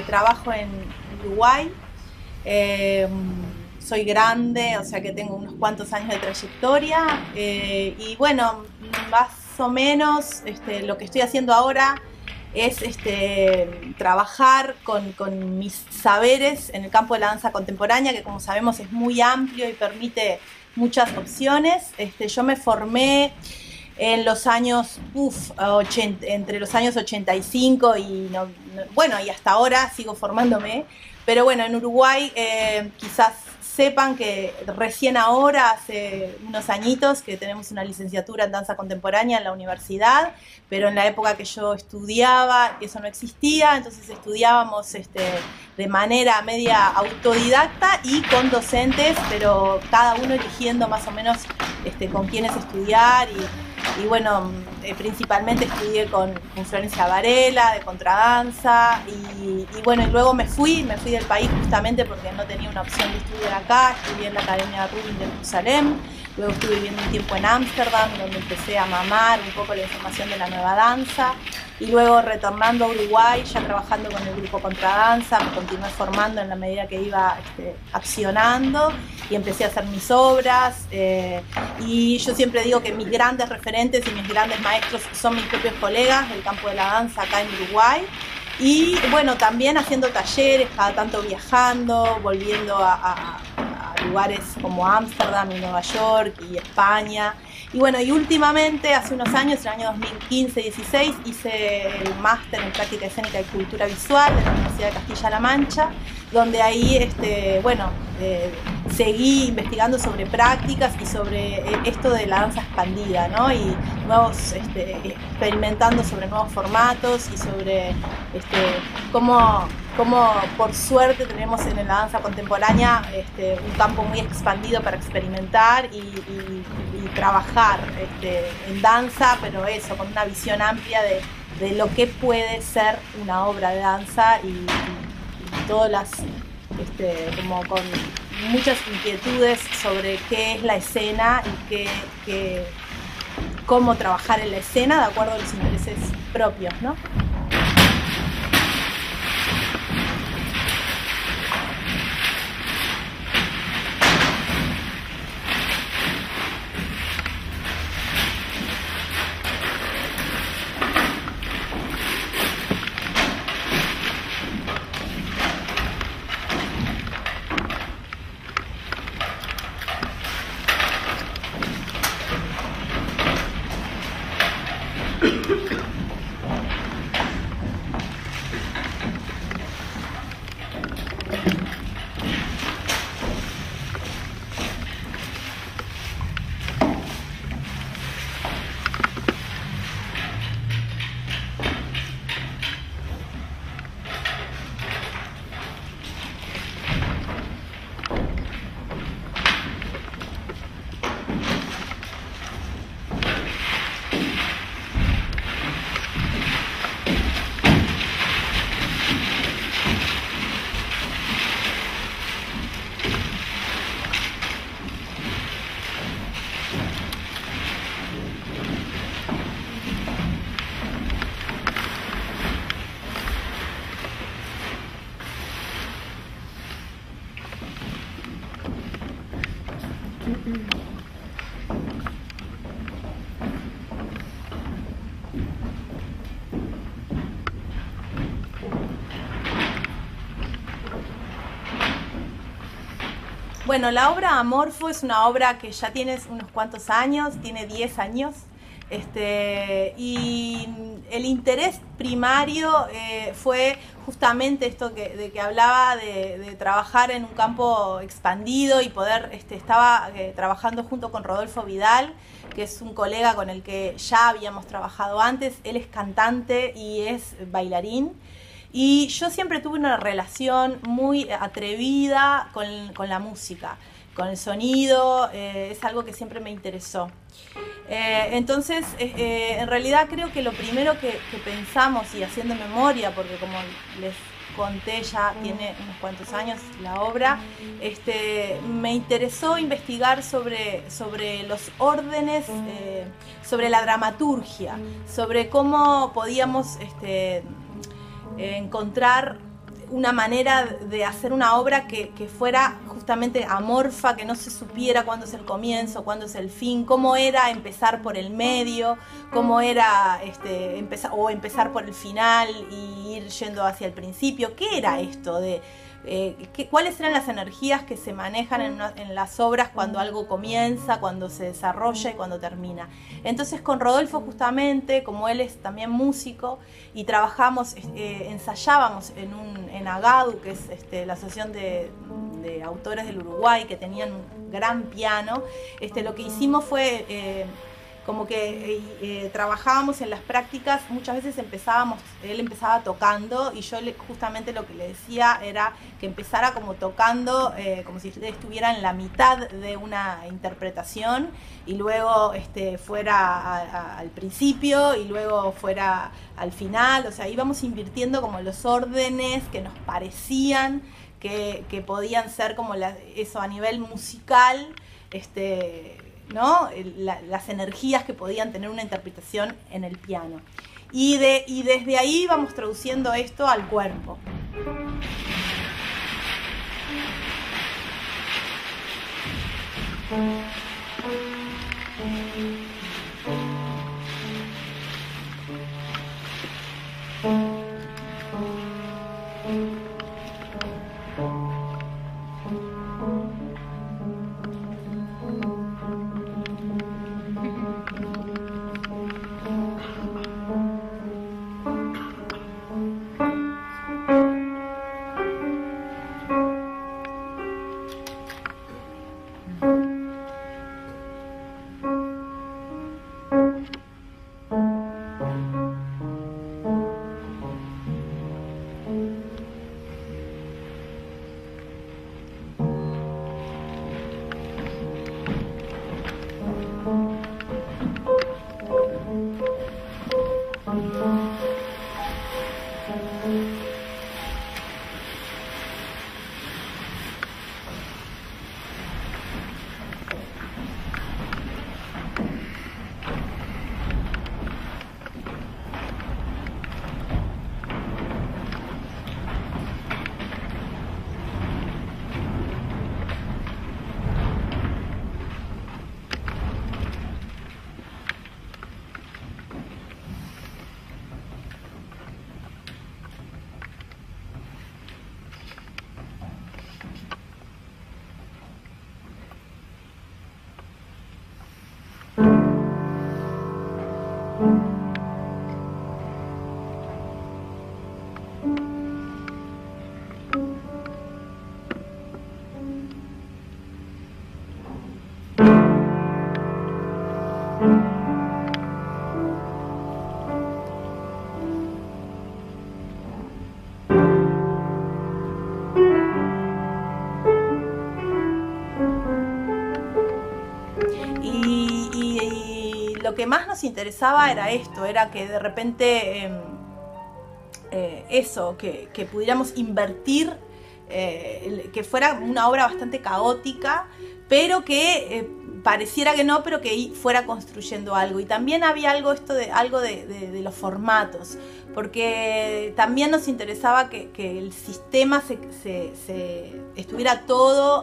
trabajo en Uruguay. Soy grande, o sea que tengo unos cuantos años de trayectoria. Y bueno, más o menos lo que estoy haciendo ahora es trabajar con mis saberes en el campo de la danza contemporánea, que como sabemos es muy amplio y permite muchas opciones. Yo me formé en los años, entre los años 85 y, bueno, y hasta ahora sigo formándome. Pero bueno, en Uruguay quizás sepan que recién ahora, hace unos añitos, que tenemos una licenciatura en danza contemporánea en la universidad, pero en la época que yo estudiaba eso no existía, entonces estudiábamos de manera media autodidacta y con docentes, pero cada uno eligiendo más o menos con quiénes estudiar. Y bueno, principalmente estudié con Florencia Varela, de contradanza, y bueno, y luego me fui del país justamente porque no tenía una opción de estudiar acá. Estudié en la Academia Rubin de Jerusalén, luego estuve viviendo un tiempo en Ámsterdam, donde empecé a mamar un poco la información de la nueva danza, y luego retornando a Uruguay, ya trabajando con el grupo Contradanza, me continué formando en la medida que iba accionando, y empecé a hacer mis obras, y yo siempre digo que mis grandes referentes y mis grandes maestros son mis propios colegas del campo de la danza acá en Uruguay. Y bueno, también haciendo talleres, cada tanto viajando, volviendo a lugares como Ámsterdam y Nueva York y España. Y bueno, y últimamente, hace unos años, en el año 2015-16, hice el máster en práctica escénica y cultura visual de la Universidad de Castilla-La Mancha, donde ahí, bueno, seguí investigando sobre prácticas y sobre esto de la danza expandida, ¿no? Y nuevos, experimentando sobre nuevos formatos y sobre cómo por suerte tenemos en la danza contemporánea un campo muy expandido para experimentar y trabajar en danza, pero eso, con una visión amplia de lo que puede ser una obra de danza y todas las, como con muchas inquietudes sobre qué es la escena y cómo trabajar en la escena de acuerdo a los intereses propios, ¿no? Bueno, la obra Amorfo es una obra que ya tiene unos cuantos años, tiene 10 años, y el interés primario fue justamente esto de que hablaba de trabajar en un campo expandido y poder, estaba trabajando junto con Rodolfo Vidal, que es un colega con el que ya habíamos trabajado antes. Él es cantante y es bailarín. Y yo siempre tuve una relación muy atrevida con la música, con el sonido, es algo que siempre me interesó. Entonces, en realidad creo que lo primero que pensamos, y haciendo memoria, porque como les conté ya tiene unos cuantos años la obra, me interesó investigar sobre los órdenes, sobre la dramaturgia, sobre cómo podíamos encontrar una manera de hacer una obra que fuera justamente amorfa, que no se supiera cuándo es el comienzo, cuándo es el fin, cómo era empezar por el medio, cómo era empezar por el final y ir yendo hacia el principio. ¿Qué era esto de cuáles eran las energías que se manejan en las obras cuando algo comienza, cuando se desarrolla y cuando termina? Entonces con Rodolfo, justamente, como él es también músico, y trabajamos, ensayábamos en AGADU, que es la Asociación de Autores del Uruguay, que tenían un gran piano. Lo que hicimos fue como que trabajábamos en las prácticas. Muchas veces él empezaba tocando, y yo justamente lo que le decía era que empezara como tocando, como si estuviera en la mitad de una interpretación, y luego fuera al principio y luego fuera al final. O sea, íbamos invirtiendo como los órdenes que nos parecían que podían ser como eso a nivel musical, ¿no? Las energías que podían tener una interpretación en el piano. Y desde ahí vamos traduciendo esto al cuerpo. Lo que más nos interesaba era esto, era que de repente que pudiéramos invertir, que fuera una obra bastante caótica, pero que pareciera que no, pero que fuera construyendo algo. Y también había algo de los formatos, porque también nos interesaba que el sistema estuviera todo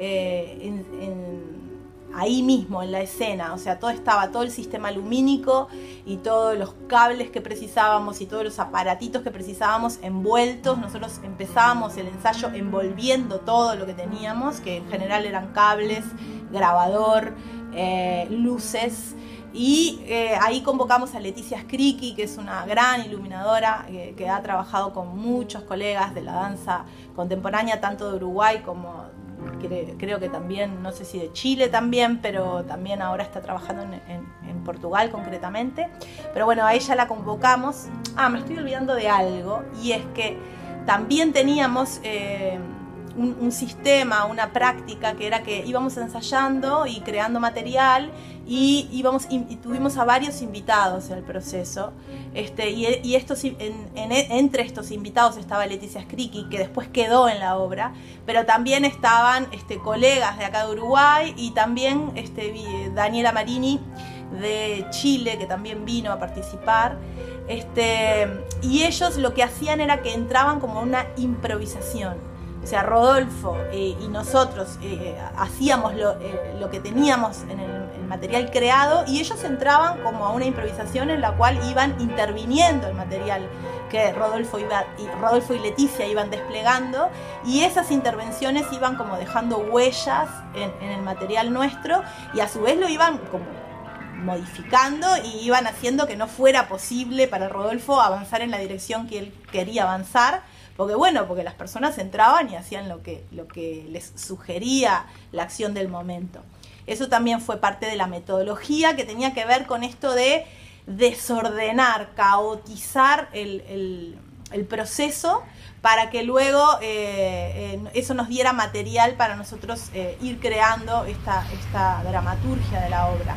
ahí mismo, en la escena. O sea, todo el sistema lumínico y todos los cables que precisábamos y todos los aparatitos que precisábamos envueltos. Nosotros empezábamos el ensayo envolviendo todo lo que teníamos, que en general eran cables, grabador, luces. Y ahí convocamos a Leticia Scricchi, que es una gran iluminadora que ha trabajado con muchos colegas de la danza contemporánea, tanto de Uruguay como creo que también, no sé si de Chile también, pero también ahora está trabajando en Portugal concretamente. Pero bueno, a ella la convocamos. Me estoy olvidando de algo, y es que también teníamos un sistema, una práctica, que era que íbamos ensayando y creando material, y tuvimos a varios invitados en el proceso, y entre estos invitados estaba Leticia Scricchi, que después quedó en la obra, pero también estaban colegas de acá de Uruguay, y también Daniela Marini de Chile, que también vino a participar. Y ellos lo que hacían era que entraban como una improvisación. O sea, Rodolfo y nosotros hacíamos lo que teníamos en el material creado, y ellos entraban como a una improvisación en la cual iban interviniendo el material que Rodolfo y Leticia iban desplegando, y esas intervenciones iban como dejando huellas en el material nuestro, y a su vez lo iban como modificando y iban haciendo que no fuera posible para Rodolfo avanzar en la dirección que él quería avanzar, porque las personas entraban y hacían lo que les sugería la acción del momento. Eso también fue parte de la metodología, que tenía que ver con esto de desordenar, caotizar el proceso, para que luego eso nos diera material para nosotros ir creando esta dramaturgia de la obra.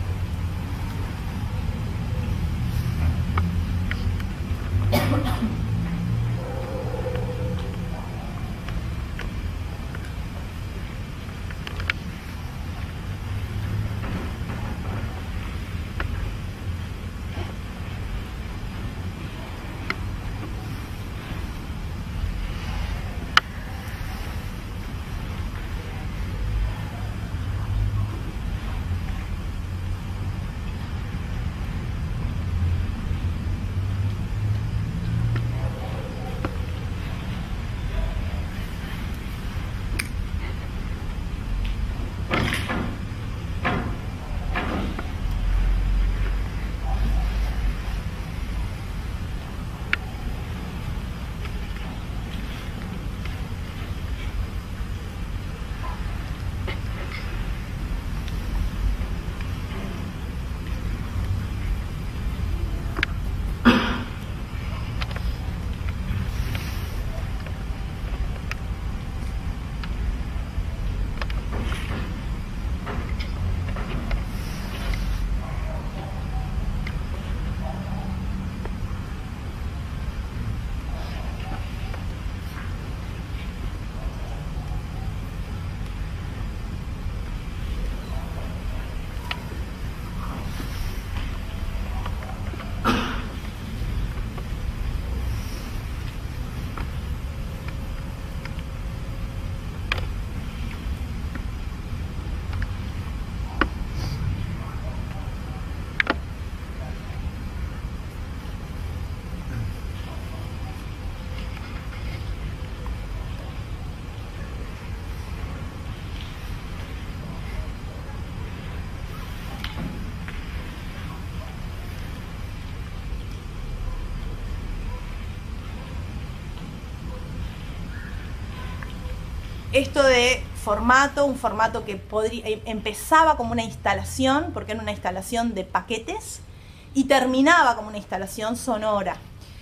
Esto de un formato que empezaba como una instalación, porque era una instalación de paquetes, y terminaba como una instalación sonora.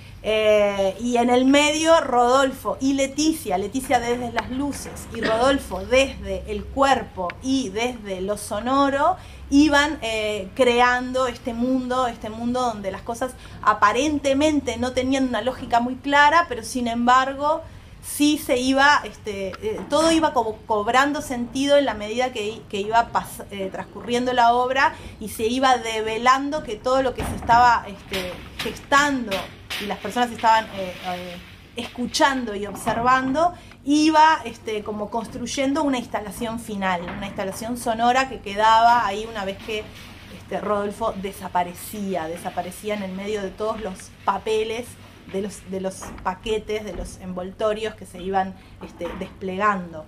Y en el medio Rodolfo y Leticia desde las luces y Rodolfo desde el cuerpo y desde lo sonoro, iban creando este mundo donde las cosas aparentemente no tenían una lógica muy clara, pero sin embargo sí se iba, todo iba como cobrando sentido en la medida que iba transcurriendo la obra, y se iba develando que todo lo que se estaba gestando y las personas estaban escuchando y observando, iba como construyendo una instalación final, una instalación sonora que quedaba ahí una vez que Rodolfo desaparecía en el medio de todos los papeles, de los paquetes, de los envoltorios que se iban desplegando.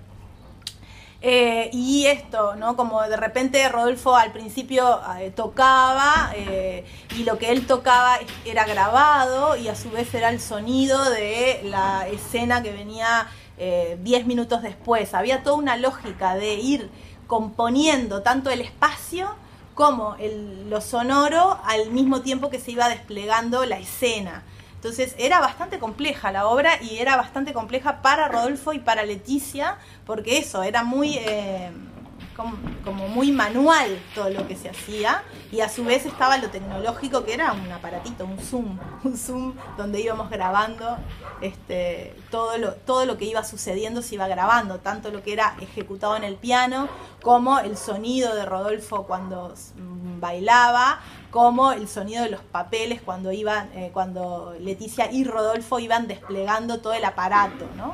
Y esto, ¿no? Como de repente Rodolfo al principio tocaba, y lo que él tocaba era grabado, y a su vez era el sonido de la escena que venía 10 minutos después. Había toda una lógica de ir componiendo tanto el espacio como lo sonoro al mismo tiempo que se iba desplegando la escena. Entonces era bastante compleja la obra, y era bastante compleja para Rodolfo y para Leticia, porque eso, era muy como muy manual todo lo que se hacía, y a su vez estaba lo tecnológico, que era un aparatito, un zoom donde íbamos grabando todo lo que iba sucediendo, se iba grabando, tanto lo que era ejecutado en el piano como el sonido de Rodolfo cuando bailaba, como el sonido de los papeles cuando iban, cuando Leticia y Rodolfo iban desplegando todo el aparato, ¿no?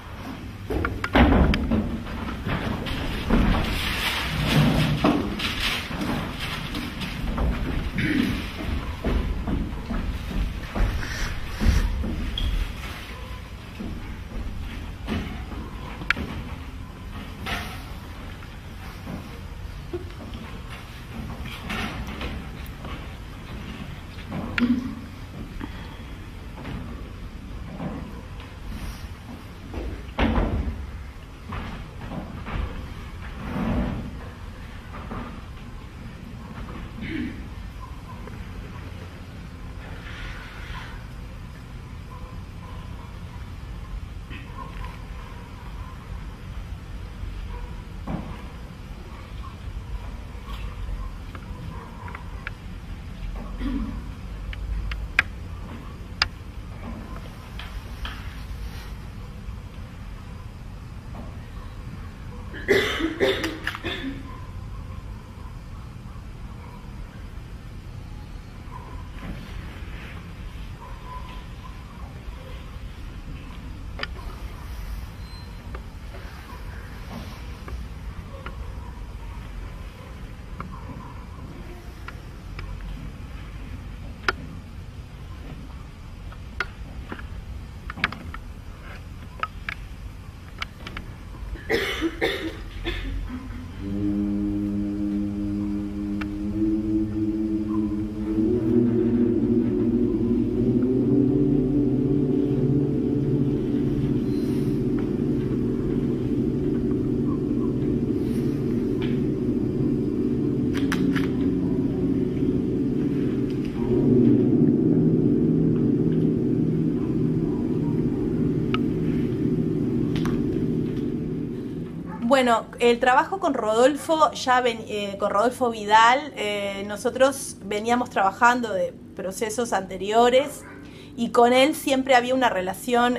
Bueno, el trabajo con Rodolfo, con Rodolfo Vidal, nosotros veníamos trabajando de procesos anteriores y con él siempre había una relación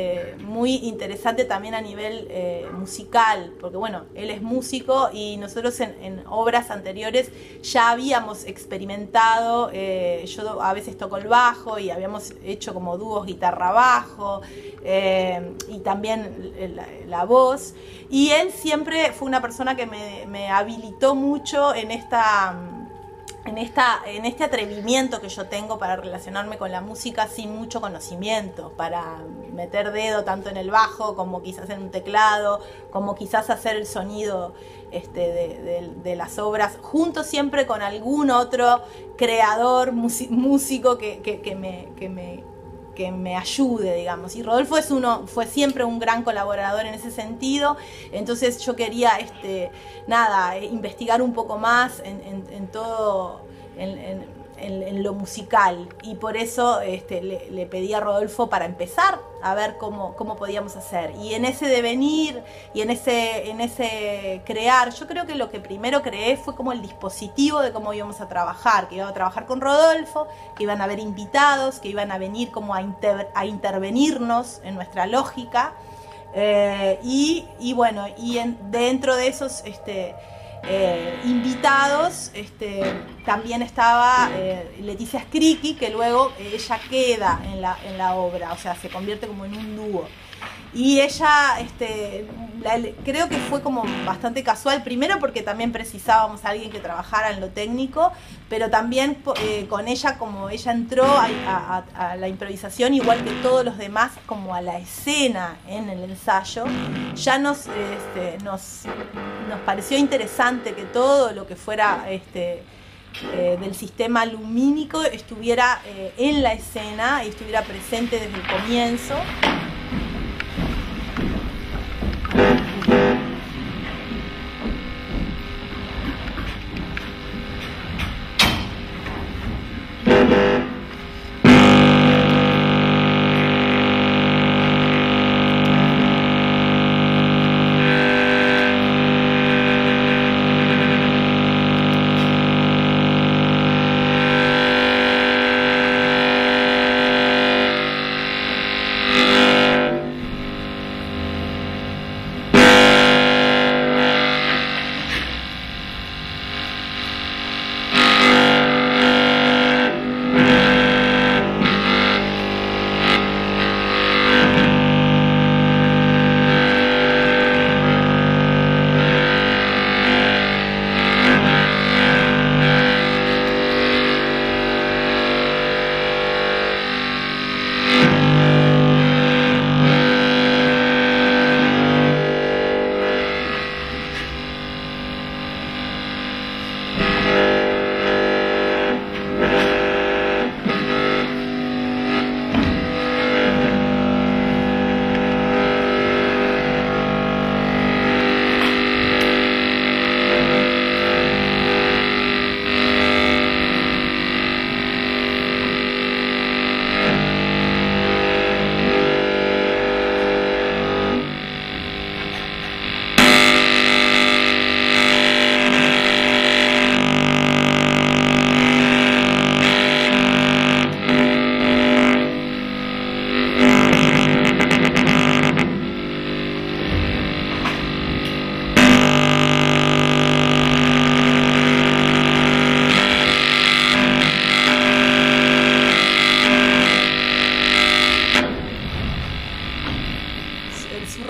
muy interesante también a nivel musical, porque bueno, él es músico y nosotros en obras anteriores ya habíamos experimentado, yo a veces toco el bajo y habíamos hecho como dúos guitarra-bajo y también la voz, y él siempre fue una persona que me habilitó mucho en este atrevimiento que yo tengo para relacionarme con la música sin mucho conocimiento, para meter dedo tanto en el bajo como quizás en un teclado, como quizás hacer el sonido de las obras, junto siempre con algún otro creador, músico que me ayude, digamos. Y Rodolfo fue siempre un gran colaborador en ese sentido, entonces yo quería investigar un poco más en todo, en lo musical, y por eso le pedí a Rodolfo para empezar a ver cómo podíamos hacer. Y en ese devenir y en ese crear, yo creo que lo que primero creé fue como el dispositivo de cómo íbamos a trabajar, que iba a trabajar con Rodolfo, que iban a haber invitados, que iban a venir como a intervenirnos en nuestra lógica, y bueno, dentro de esos invitados también estaba Leticia Scriqui, que luego ella queda en la obra, o sea, se convierte como en un dúo. Y ella, creo que fue como bastante casual, primero porque también precisábamos a alguien que trabajara en lo técnico, pero también con ella, como ella entró a la improvisación, igual que todos los demás, como a la escena en el ensayo, ya nos pareció interesante que todo lo que fuera del sistema lumínico estuviera en la escena y estuviera presente desde el comienzo.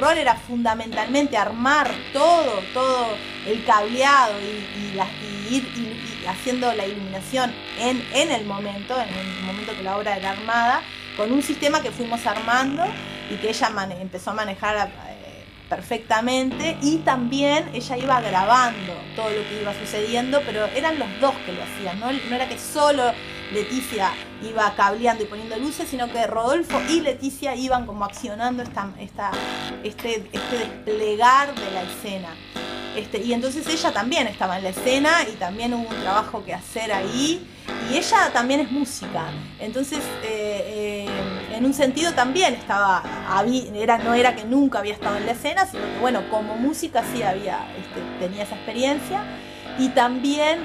rol era fundamentalmente armar todo el cableado y ir haciendo la iluminación en el momento que la obra era armada, con un sistema que fuimos armando y que ella empezó a manejar perfectamente, y también ella iba grabando todo lo que iba sucediendo, pero eran los dos que lo hacían, no era que solo Leticia iba cableando y poniendo luces, sino que Rodolfo y Leticia iban como accionando este desplegar de la escena. Y entonces ella también estaba en la escena y también hubo un trabajo que hacer ahí, y ella también es música, entonces en un sentido también no era que nunca había estado en la escena, sino que bueno, como música sí tenía esa experiencia. Y también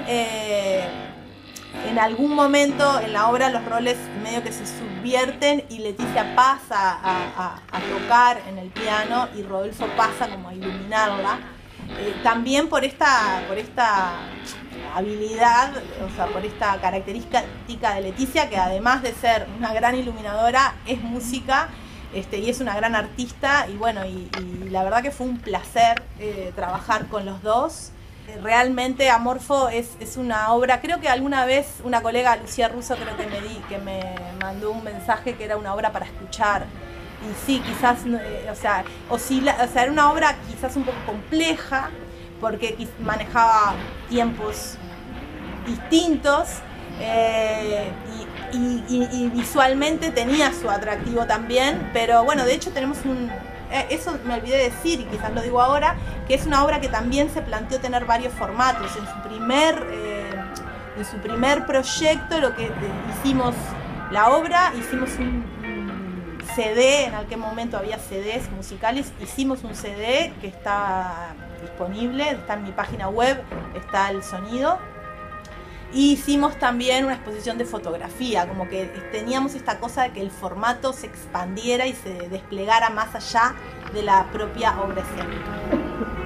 en algún momento en la obra los roles medio que se subvierten y Leticia pasa a tocar en el piano y Rodolfo pasa como a iluminarla. También por esta habilidad, o sea, por esta característica de Leticia, que además de ser una gran iluminadora, es música y es una gran artista, y bueno, y la verdad que fue un placer trabajar con los dos. Realmente Amorfo es una obra, creo que alguna vez una colega, Lucía Russo, creo que me mandó un mensaje que era una obra para escuchar. Y sí, quizás, era una obra quizás un poco compleja, porque manejaba tiempos distintos, y visualmente tenía su atractivo también, pero bueno, de hecho tenemos eso me olvidé decir y quizás lo digo ahora, que es una obra que también se planteó tener varios formatos. En su primer proyecto, lo que hicimos un CD, en aquel momento había CDs musicales, hicimos un CD que está disponible, está en mi página web, está el sonido. Y hicimos también una exposición de fotografía, como que teníamos esta cosa de que el formato se expandiera y se desplegara más allá de la propia obra escénica.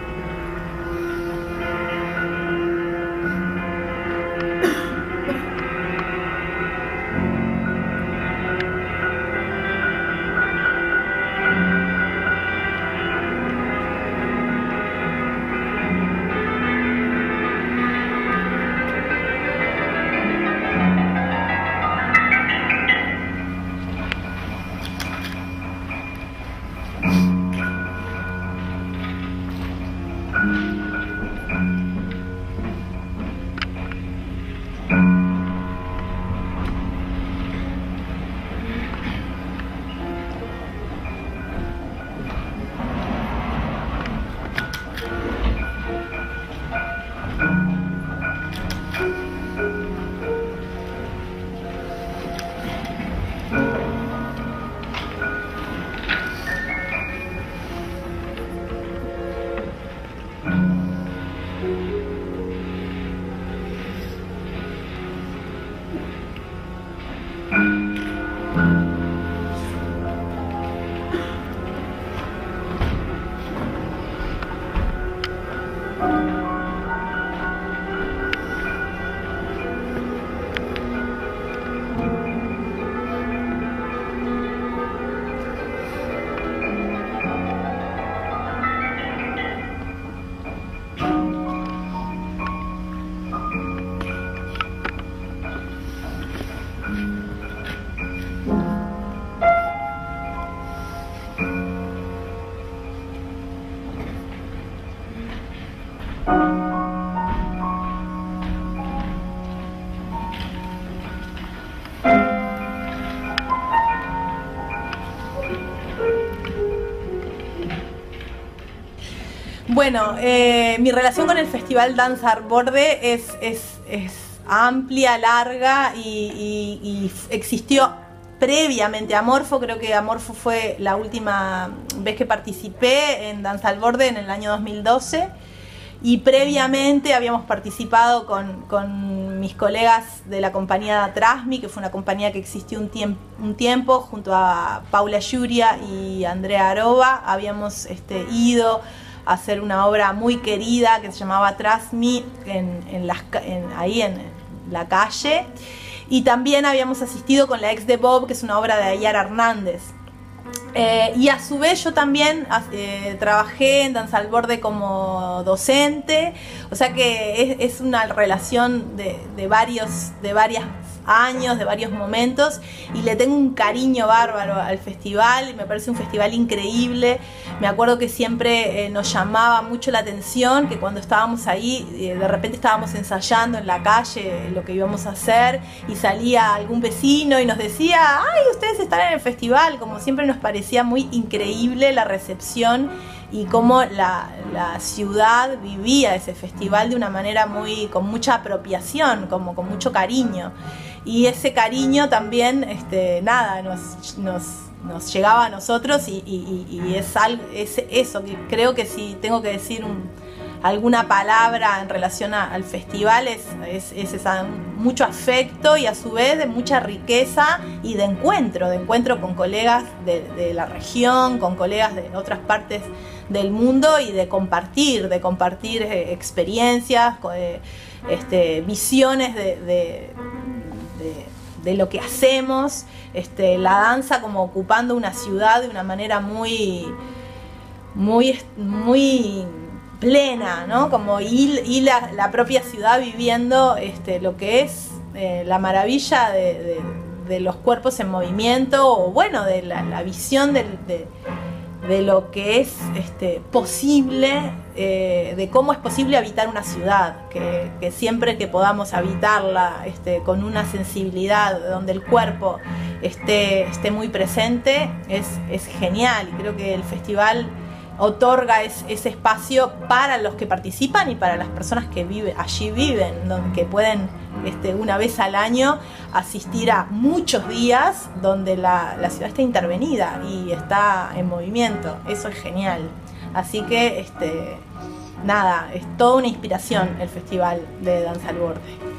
Bueno, mi relación con el Festival Danza al Borde es amplia, larga y existió previamente a Amorfo. Creo que Amorfo fue la última vez que participé en Danza al Borde en el año 2012, y previamente habíamos participado con mis colegas de la compañía Trasmi, que fue una compañía que existió un tiempo junto a Paula Yuria y Andrea Aroba. Habíamos ido a hacer una obra muy querida que se llamaba Trasmi ahí en la calle, y también habíamos asistido con la ex de Bob, que es una obra de Ayara Hernández. Y a su vez yo también trabajé en Danza al Borde como docente, o sea que es una relación de varios años, de varios momentos, y le tengo un cariño bárbaro al festival. Me parece un festival increíble. Me acuerdo que siempre nos llamaba mucho la atención que cuando estábamos ahí, de repente estábamos ensayando en la calle lo que íbamos a hacer, y salía algún vecino y nos decía: ¡ay, ustedes están en el festival! Como siempre nos parecía muy increíble la recepción y cómo la ciudad vivía ese festival de una manera con mucha apropiación, como con mucho cariño. Y ese cariño también, nada, nos llegaba a nosotros, y es eso, que creo que si tengo que decir alguna palabra en relación al festival, es mucho afecto, y a su vez de mucha riqueza y de encuentro con colegas de la región, con colegas de otras partes del mundo, y de compartir experiencias, visiones de lo que hacemos, la danza como ocupando una ciudad de una manera muy plena, ¿no? Como y la propia ciudad viviendo lo que es la maravilla de los cuerpos en movimiento, o bueno, de la visión de lo que es posible, de cómo es posible habitar una ciudad, que siempre que podamos habitarla con una sensibilidad donde el cuerpo esté muy presente, es genial. Y creo que el festival otorga ese espacio para los que participan y para las personas que allí viven, que pueden una vez al año asistir a muchos días donde la ciudad está intervenida y está en movimiento. Eso es genial. Así que nada, es toda una inspiración el Festival de Danza al Borde.